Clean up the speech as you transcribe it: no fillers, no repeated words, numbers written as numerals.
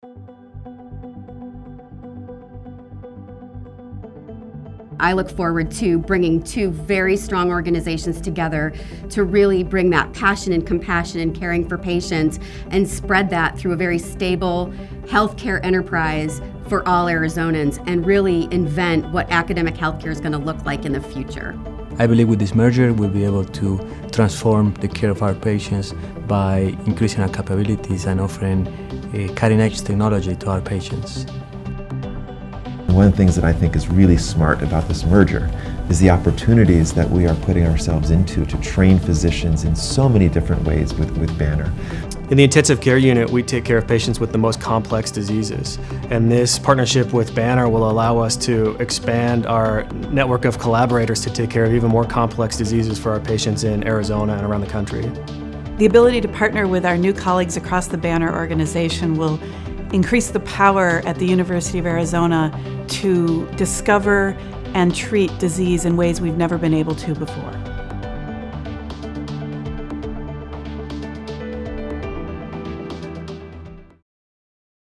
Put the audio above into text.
I look forward to bringing two very strong organizations together to really bring that passion and compassion and caring for patients and spread that through a very stable healthcare enterprise for all Arizonans and really invent what academic healthcare is going to look like in the future. I believe with this merger we'll be able to transform the care of our patients by increasing our capabilities and offering cutting-edge technology to our patients. One of the things that I think is really smart about this merger is the opportunities that we are putting ourselves into to train physicians in so many different ways with Banner. In the intensive care unit, we take care of patients with the most complex diseases. And this partnership with Banner will allow us to expand our network of collaborators to take care of even more complex diseases for our patients in Arizona and around the country. The ability to partner with our new colleagues across the Banner organization will increase the power at the University of Arizona to discover and treat disease in ways we've never been able to before.